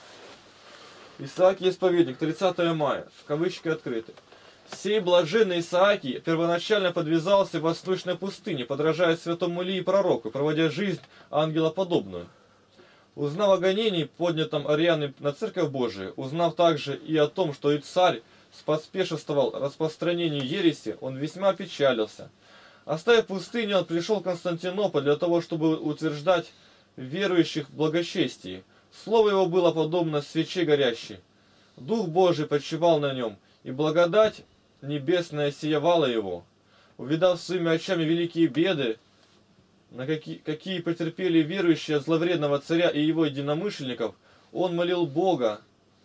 Исаакий исповедник, 30 мая, кавычки открыты. Сей блаженный Исаакий первоначально подвязался в восточной пустыне, подражая святому Илии пророку, проводя жизнь ангелоподобную. Узнав о гонении, поднятом арианами на Церковь Божию, узнав также и о том, что и царь споспешествовал распространению ереси, он весьма опечалился. Оставив пустыню, он пришел в Константинополь для того, чтобы утверждать верующих в благочестии. Слово его было подобно свече горящей. Дух Божий почивал на нем, и благодать небесная сиявала его. Увидав своими очами великие беды, какие потерпели верующие от зловредного царя и его единомышленников, он молил Бога,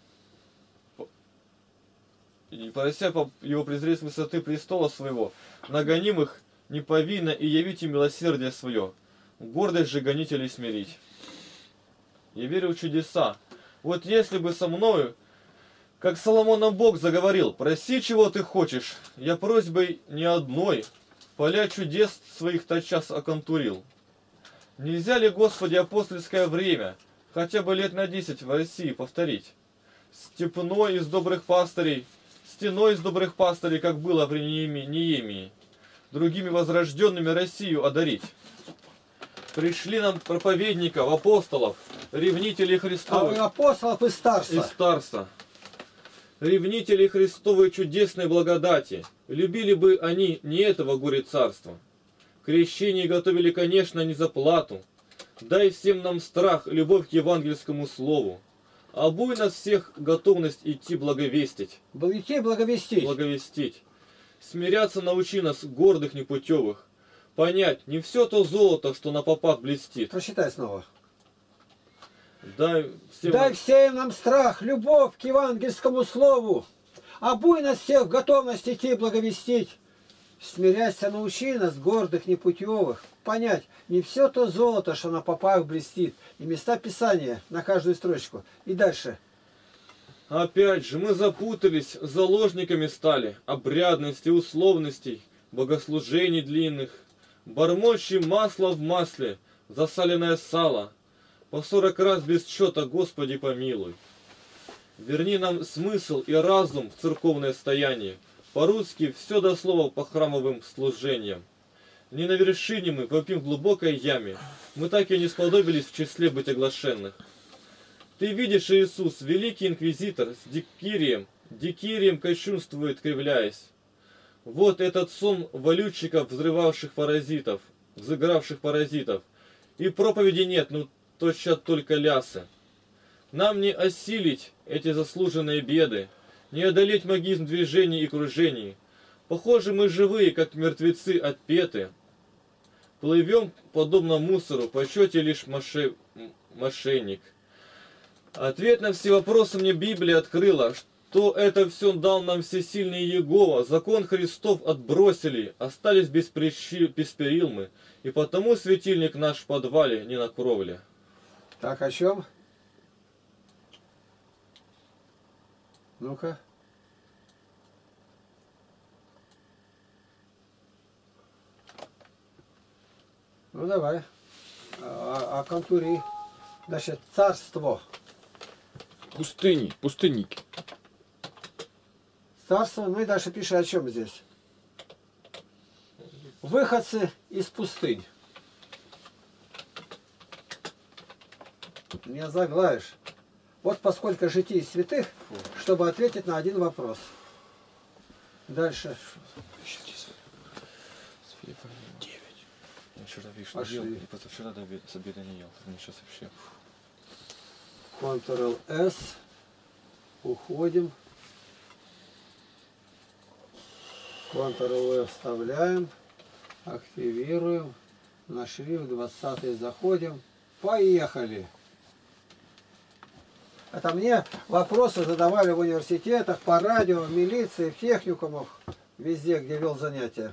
и прося его презреть с высоты престола своего, на гонимых неповинно и явить им милосердие свое, гордость же гонителей смирить. Я верю в чудеса. Вот если бы со мною, как Соломоном Бог заговорил: проси, чего ты хочешь, я просьбой не одной поля чудес своих тотчас оконтурил. Нельзя ли, Господи, апостольское время, хотя бы лет на 10 в России повторить? Стеной из добрых пастырей, как было при Неемии, другими возрожденными Россию одарить. Пришли нам проповедников, апостолов, ревнителей Христовых. Апостолов и старца. Ревнителей Христовой чудесной благодати. Любили бы они не этого горе царства. Крещение готовили, конечно, не за плату. Дай всем нам страх, любовь к евангельскому слову. Обуй нас всех готовность идти благовестить. Благовестить. Смиряться научи нас, гордых непутевых. Понять, не все то золото, что на попах блестит. Прочитай снова. Дай всем нам страх, любовь к евангельскому слову. Обуй нас всех в готовность идти благовестить. Смиряться научи нас, гордых непутевых. Понять, не все то золото, что на попах блестит. И места Писания на каждую строчку. И дальше. Опять же, мы запутались, заложниками стали обрядностей, условностей, богослужений длинных. Бормочем масло в масле, засаленное сало. По 40 раз без счета, Господи, помилуй. Верни нам смысл и разум в церковное стояние. По-русски все до слова по храмовым служениям. Не на вершине мы вопим в глубокой яме. Мы так и не сподобились в числе быть оглашенных. Ты видишь, Иисус, великий инквизитор, с дикирием кощунствует, кривляясь. Вот этот сон валютчиков, взрывавших паразитов, взыгравших паразитов. И проповеди нет, ну тотчас только лясы. Нам не осилить эти заслуженные беды. не одолеть магизм движений и кружений. Похоже, мы живые, как мертвецы отпеты. Плывем, подобно мусору, по счете лишь мошенник. Ответ на все вопросы мне Библия открыла, что это все дал нам всесильный Иегова. Закон Христов отбросили, остались без перил мы, и потому светильник наш в подвале, не на кровле. Так, о чем? Ну-ка. Ну давай. О контуре. Значит, царство. Пустынники. Царство, ну и дальше пишет о чем здесь. Выходцы из пустынь. Не заглавишь. Вот поскольку житий святых, чтобы ответить на один вопрос. Дальше. Я вчера, видишь, Пошли. ел, и позавчера до обеда, с обеда не ел. Мне сейчас вообще... Ctrl-S. Уходим. Ctrl-V вставляем. Активируем. На шрифт 20 заходим. Поехали. Это мне вопросы задавали в университетах, по радио, в милиции, в техникумах, везде, где вел занятия.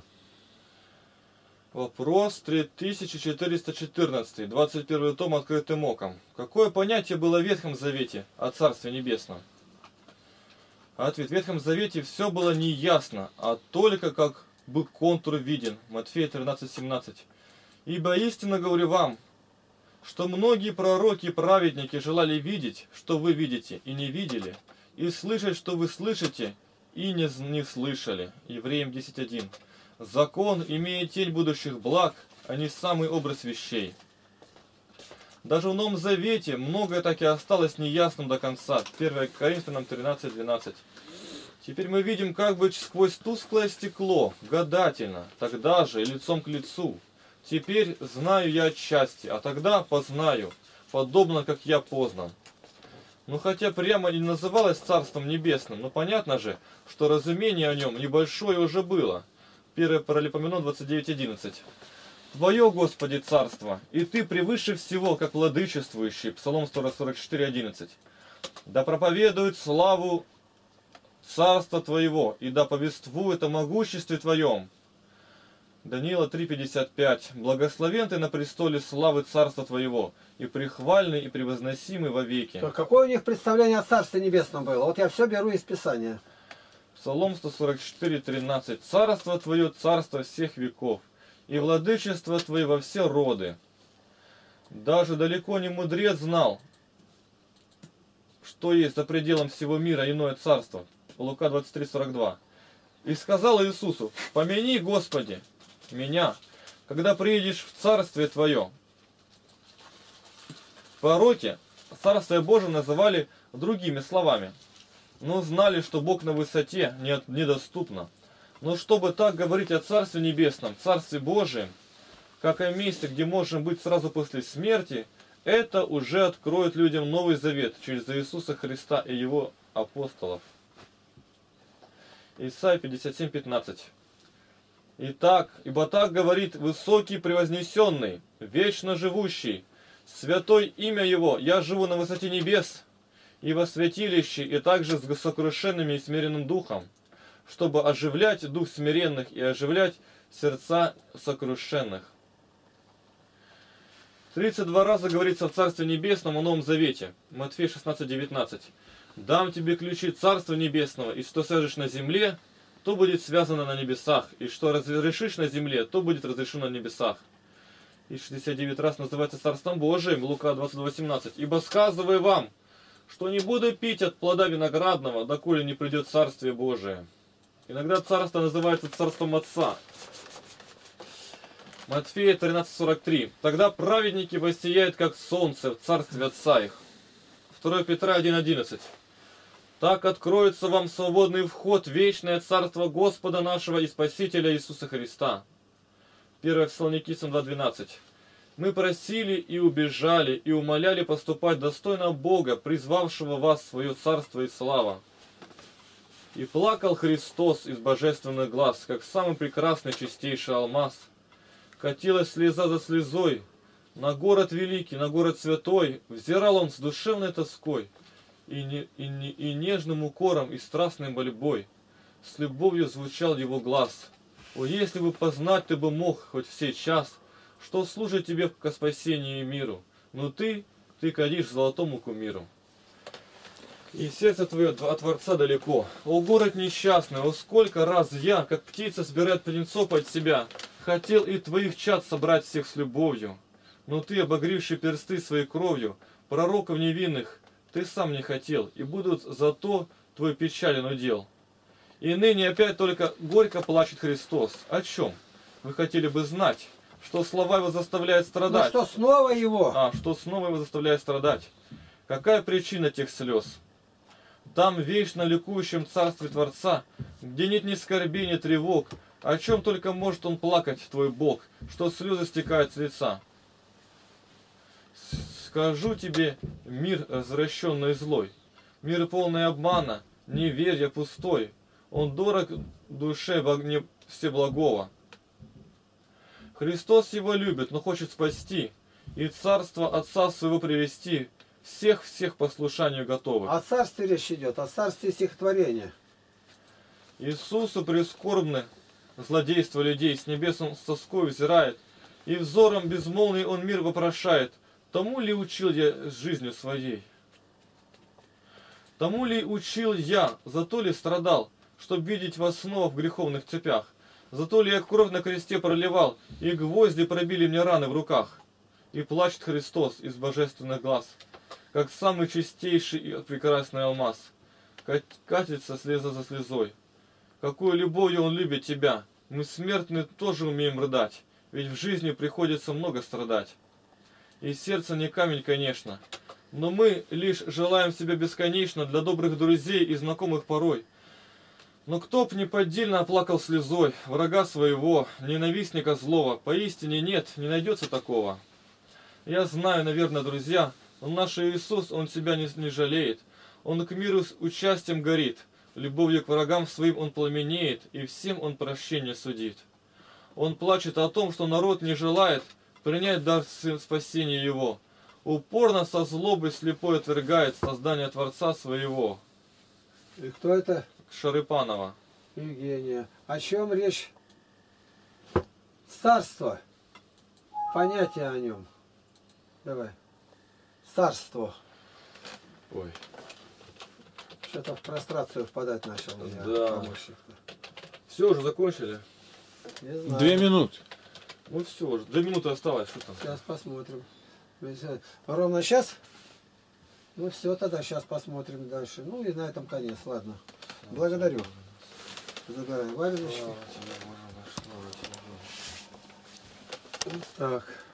Вопрос 3414, 21 том открытым оком. Какое понятие было в Ветхом Завете о Царстве Небесном? Ответ. В Ветхом Завете все было не ясно, а только как бы контур виден. Матфея 13:17. Ибо истинно говорю вам, что многие пророки и праведники желали видеть, что вы видите, и не видели, и слышать, что вы слышите, и не слышали. Евреям 10:1. Закон имеет тень будущих благ, а не самый образ вещей. Даже в Новом Завете многое так и осталось неясным до конца. 1 Коринфянам 13:12. Теперь мы видим как бы сквозь тусклое стекло, гадательно, тогда же и лицом к лицу. Теперь знаю я отчасти, а тогда познаю, подобно как я познан. Ну хотя прямо и называлось Царством Небесным, но понятно же, что разумение о нем небольшое уже было. 1 Паралипоменон 29:11. Твое, Господи, царство, и Ты превыше всего, как владычествующий. Псалом 44:11. Да проповедует славу царства Твоего, и да повествует о могуществе Твоем. Даниила 3:55. Благословен Ты на престоле славы царства Твоего, и прихвальный, и превозносимый вовеки. Какое у них представление о Царстве Небесном было? Вот я все беру из Писания. Псалом 144:13. Царство Твое, царство всех веков, и владычество Твое во все роды. Даже далеко не мудрец знал, что есть за пределом всего мира иное царство. Лука 23:42. И сказал Иисусу: помяни, Господи, меня, когда приедешь в Царствие Твое. Пророки Царствие Божие называли другими словами, но знали, что Бог на высоте недоступно. Но чтобы так говорить о Царстве Небесном, Царстве Божием, как о месте, где можем быть сразу после смерти, это уже откроет людям Новый Завет через Иисуса Христа и Его апостолов. Исайя 57:15. Итак, ибо так говорит высокий превознесенный, вечно живущий, святое имя Его, я живу на высоте небес, и во святилище, и также с сокрушенными и смиренным духом, чтобы оживлять дух смиренных и оживлять сердца сокрушенных. 32 раза говорится в Царстве Небесном в Новом Завете. Матфея 16:19. «Дам тебе ключи Царства Небесного, и что свяжешь на земле, то будет связано на небесах, и что разрешишь на земле, то будет разрешено на небесах». И 69 раз называется Царством Божиим, Лука 22:18. «Ибо сказываю вам, что не буду пить от плода виноградного, доколе не придет Царствие Божие». Иногда царство называется Царством Отца. Матфея 13:43. «Тогда праведники воссияют, как солнце, в Царстве Отца их». 2 Петра 1:11. «Так откроется вам свободный вход в вечное Царство Господа нашего и Спасителя Иисуса Христа». 1 Фессалоникийцам 2:12. «Мы просили и убежали, и умоляли поступать достойно Бога, призвавшего вас в свое царство и слава». И плакал Христос из божественных глаз, как самый прекрасный чистейший алмаз. Катилась слеза за слезой, на город великий, на город святой, взирал он с душевной тоской и нежным укором, и страстной мольбой. С любовью звучал его глаз. О, если бы познать ты бы мог хоть в сей час, что служит тебе ко спасению и миру, но ты кадишь золотому кумиру. И сердце твое от Творца далеко. О, город несчастный, о, сколько раз я, как птица собирает птенцов от себя, хотел и твоих чад собрать всех с любовью. Но ты, обогревший персты своей кровью, пророков невинных, ты сам не хотел, и будут зато твой печален удел. И ныне опять только горько плачет Христос. О чем? Вы хотели бы знать, что слова его заставляют страдать. Ну что снова его? Что снова его заставляет страдать. Какая причина тех слез? Там, вечно ликующем царстве Творца, где нет ни скорби, ни тревог, о чем только может он плакать, твой Бог, что слезы стекают с лица. Скажу тебе, мир развращенный и злой, мир полный обмана, неверия пустой, он дорог душе всеблагого. Христос его любит, но хочет спасти, и царство Отца своего привести, всех послушанию готовы. О царстве речь идет, о царстве стихотворения. Иисусу прискорбны злодейство людей, с небес он с тоской взирает, и взором безмолвный он мир вопрошает, тому ли учил я жизнью своей? Тому ли учил я, зато ли страдал, чтоб видеть вас снова в греховных цепях? Зато ли я кровь на кресте проливал, и гвозди пробили мне раны в руках? И плачет Христос из божественных глаз, как самый чистейший и прекрасный алмаз. Катится слеза за слезой. Какой любовью он любит тебя. Мы, смертные, тоже умеем рыдать, ведь в жизни приходится много страдать. И сердце не камень, конечно, но мы лишь желаем себя бесконечно для добрых друзей и знакомых порой. Но кто б неподдельно оплакал слезой врага своего, ненавистника злого, поистине нет, не найдется такого. Я знаю, наверное, друзья, но наш Иисус, Он себя не жалеет. Он к миру с участием горит, любовью к врагам своим Он пламенеет, и всем Он прощение судит. Он плачет о том, что народ не желает принять дар спасения Его. Упорно со злобой слепой отвергает создание Творца своего. И кто это? Шарипанова. Евгения. О чем речь? Царство. Понятие о нем. Давай. Царство. Ой. Что-то в прострацию впадать начал у меня Да. помощник. Все, уже закончили? Не знаю. 2 минуты. Ну все, уже 2 минуты осталось. Что там? Сейчас посмотрим. Ровно сейчас? Ну все, тогда сейчас посмотрим дальше. Ну и на этом конец. Ладно. Благодарю. Забираем валеночки. Так.